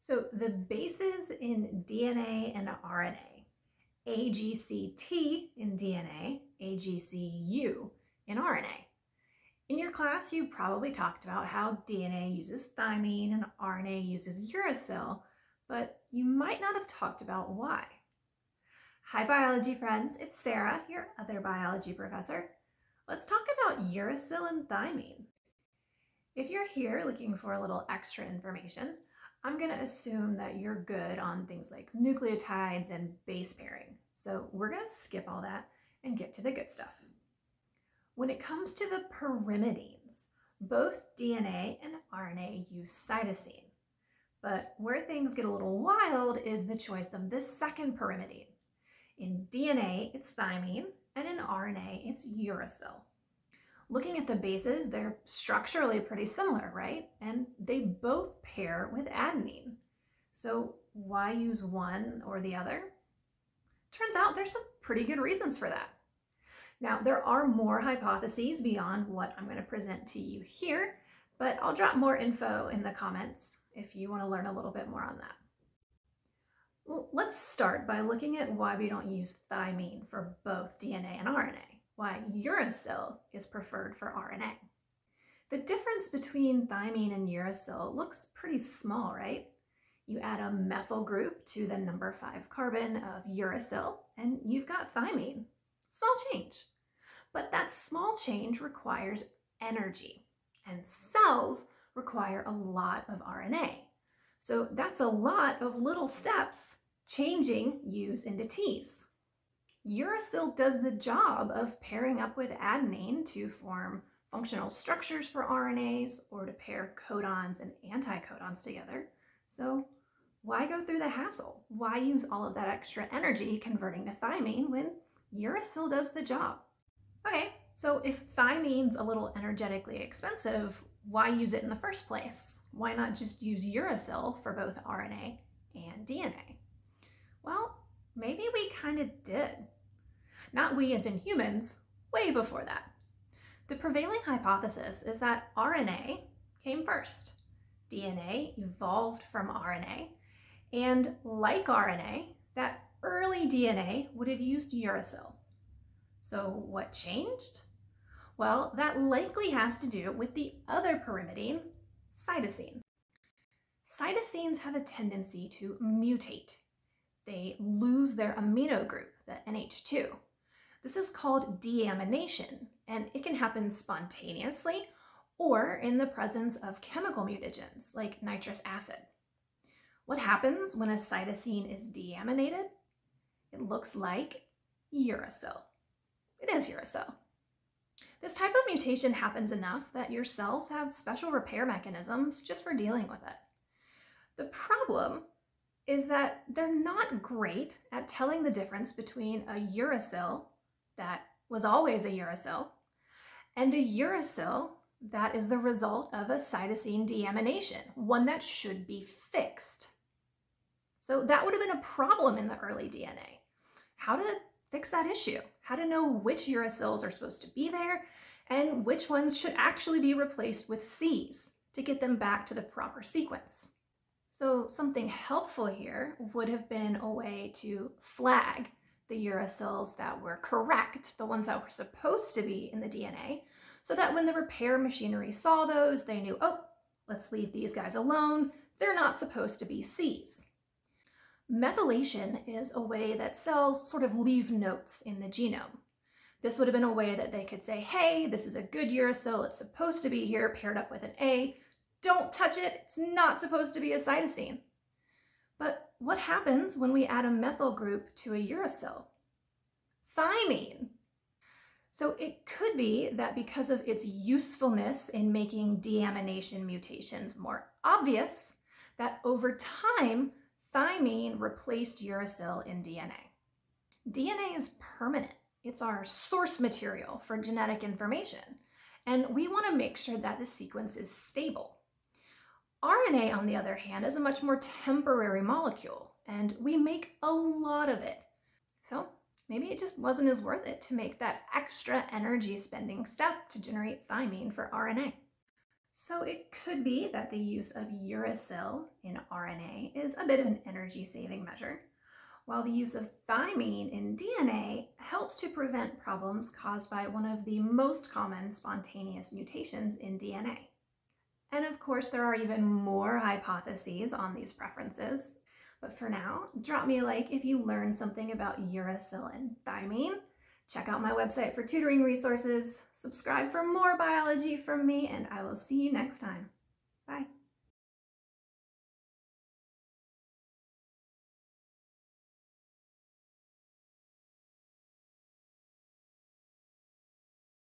So the bases in DNA and RNA, AGCT in DNA, AGCU in RNA. In your class, you probably talked about how DNA uses thymine and RNA uses uracil, but you might not have talked about why. Hi biology friends, it's Sarah, your other biology professor. Let's talk about uracil and thymine. If you're here looking for a little extra information, I'm going to assume that you're good on things like nucleotides and base pairing. So we're going to skip all that and get to the good stuff. When it comes to the pyrimidines, both DNA and RNA use cytosine. But where things get a little wild is the choice of the second pyrimidine. In DNA, it's thymine, and in RNA, it's uracil. Looking at the bases, they're structurally pretty similar, right? And they both pair with adenine. So why use one or the other? Turns out there's some pretty good reasons for that. Now, there are more hypotheses beyond what I'm going to present to you here, but I'll drop more info in the comments if you want to learn a little bit more on that. Well, let's start by looking at why we don't use thymine for both DNA and RNA. Why uracil is preferred for RNA. The difference between thymine and uracil looks pretty small, right? You add a methyl group to the number 5 carbon of uracil, and you've got thymine. Small change. But that small change requires energy, and cells require a lot of RNA. So that's a lot of little steps changing U's into T's. Uracil does the job of pairing up with adenine to form functional structures for RNAs or to pair codons and anticodons together. So why go through the hassle? Why use all of that extra energy converting to thymine when uracil does the job? Okay, so if thymine's a little energetically expensive, why use it in the first place? Why not just use uracil for both RNA and DNA? Well, maybe we kind of did. Not we as in humans, way before that. The prevailing hypothesis is that RNA came first. DNA evolved from RNA, and like RNA, that early DNA would have used uracil. So what changed? Well, that likely has to do with the other pyrimidine, cytosine. Cytosines have a tendency to mutate. They lose their amino group, the NH2. This is called deamination, and it can happen spontaneously or in the presence of chemical mutagens like nitrous acid. What happens when a cytosine is deaminated? It looks like uracil. It is uracil. This type of mutation happens enough that your cells have special repair mechanisms just for dealing with it. The problem is that they're not great at telling the difference between a uracil that was always a uracil and a uracil that is the result of a cytosine deamination, one that should be fixed. So that would have been a problem in the early DNA. How to fix that issue? How to know which uracils are supposed to be there and which ones should actually be replaced with C's to get them back to the proper sequence. So something helpful here would have been a way to flag the uracils that were correct, the ones that were supposed to be in the DNA, so that when the repair machinery saw those, they knew, oh, let's leave these guys alone. They're not supposed to be C's. Methylation is a way that cells sort of leave notes in the genome. This would have been a way that they could say, hey, this is a good uracil, it's supposed to be here, paired up with an A. Don't touch it, it's not supposed to be a cytosine. But what happens when we add a methyl group to a uracil? Thymine. So it could be that because of its usefulness in making deamination mutations more obvious, that over time, thymine replaced uracil in DNA. DNA is permanent. It's our source material for genetic information, and we want to make sure that the sequence is stable. RNA, on the other hand, is a much more temporary molecule, and we make a lot of it. So maybe it just wasn't as worth it to make that extra energy spending step to generate thymine for RNA. So it could be that the use of uracil in RNA is a bit of an energy-saving measure, while the use of thymine in DNA helps to prevent problems caused by one of the most common spontaneous mutations in DNA. And of course, there are even more hypotheses on these preferences. But for now, drop me a like if you learned something about uracil and thymine. Check out my website for tutoring resources, subscribe for more biology from me, and I will see you next time. Bye.